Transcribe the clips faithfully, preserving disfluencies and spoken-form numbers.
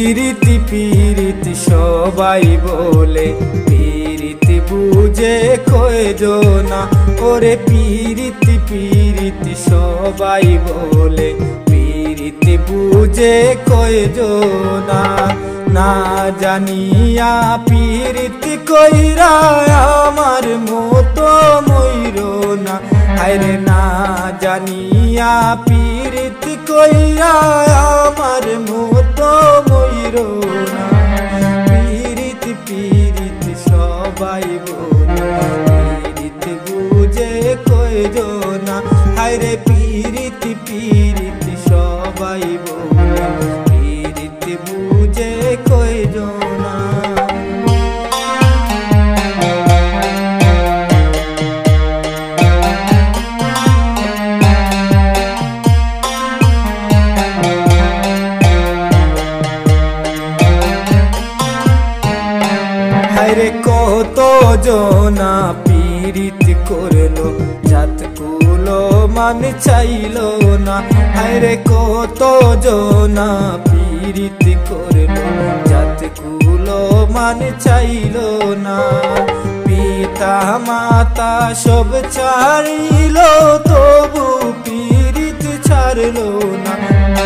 পীরিতি পীরিতি সবাই বলে, পীরিতি বুঝে কয়জনা। ওরে পীরিতি পীরিতি সবাই বলে, পীরিতি বুঝে কয়জনা। না জানিয়া পীরিতি কইরা আমার মতো মইরো না। হায়রে না জানিয়া পীরিতি কইরা আমার মতো মইরো না। পীরিতি পীরিতি সবাই বলে, পীরিতি বুঝে কয়জনা। হায়রে পীরিতি পীরিতি সবাই বলে, পীরিতি বুঝে কয়জনা। হায়রে কত জনা পীরিতি করলো, জাত কুলো মান চাইলো না। হায়রে কত জনা পীরিতি করলো, জাত কুলো মান চাইলো না। পিতা মাতা সব ছাড়িলো, তবু পীরিতি ছাড়লো না।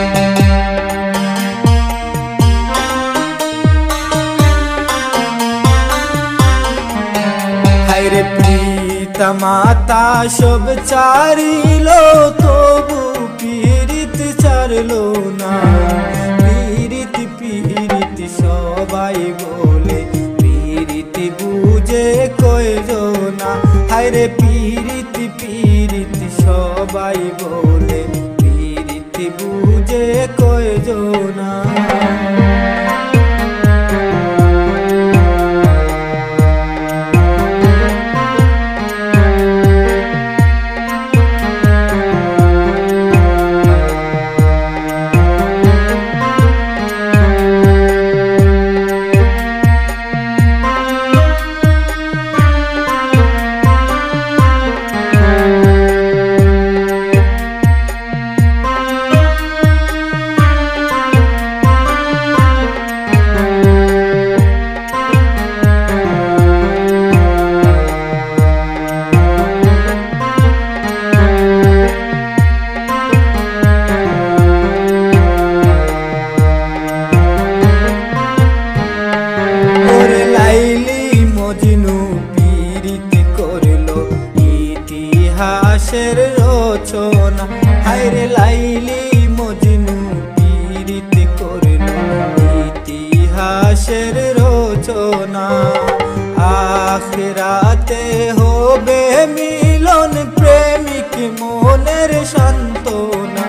হায়রে পিতা মাতা সব ছাড়িলো, তবু পীরিতি ছাড়লো না। পীরিতি পীরিতি সবাই বলে, পীরিতি বুঝে কয়জনা। হায়রে পীরিতি পীরিতি সবাই বলে, পীরিতি বুঝে কয়জনা। ইতিহাসের রচনা। হায়রে লাইলি মজনু পীরিতি করলো, ইতিহাসের রচনা। আখিরাতে হবে মিলন, প্রেমিক মনের সান্ত্বনা।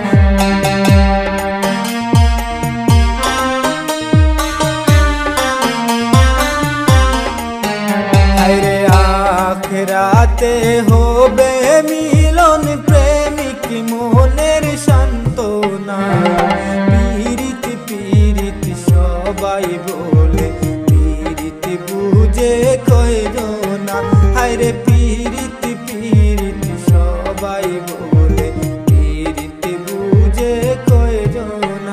হায়রে আখিরাতে হবে মিলন, প্রেমিক মনের সান্ত্বনা। পীরিতি পীরিতি সবাই বলে, পীরিতি বুঝে কয়জনা। হায়রে পীরিতি পীরিতি সবাই বলে, পীরিতি বুঝে কয়জনা।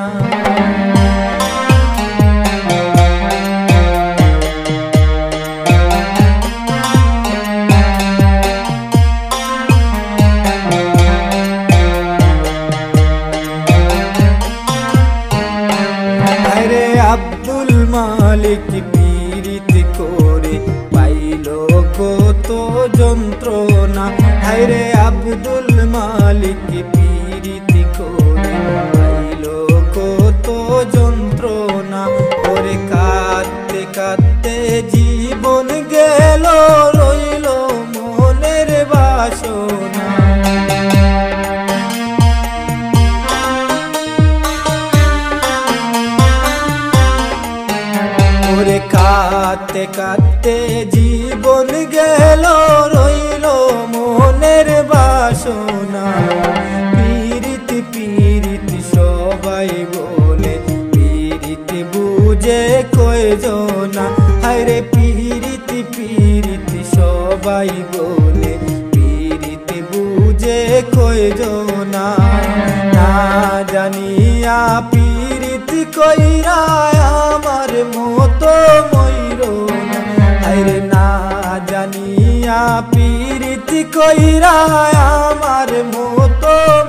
আব্দুল মালিক পীরিতি করে পাইলো কত যন্ত্রণা। হায়রে আব্দুল মালিক পীরিতি করে পাইলো কত যন্ত্রণা। ওরে কাঁদতে কাঁদতে জীবন গেল, রইল মনের বাসনা। ওরে কাঁদতে কাঁদতে জীবন গেল, রইল মনের বাসনা। পীরিতি পীরিতি সবাই বলে, পীরিতি বুঝে কয়জনা। হায়রে পীরিতি পীরিতি সবাই বলে, পীরিতি বুঝে কয়জনা। না জানিয়া পীরিতি পিরিতি কইরা আমার মতো মইরো না আরে না জানিয়া পিরিতি কইরা আমার মতো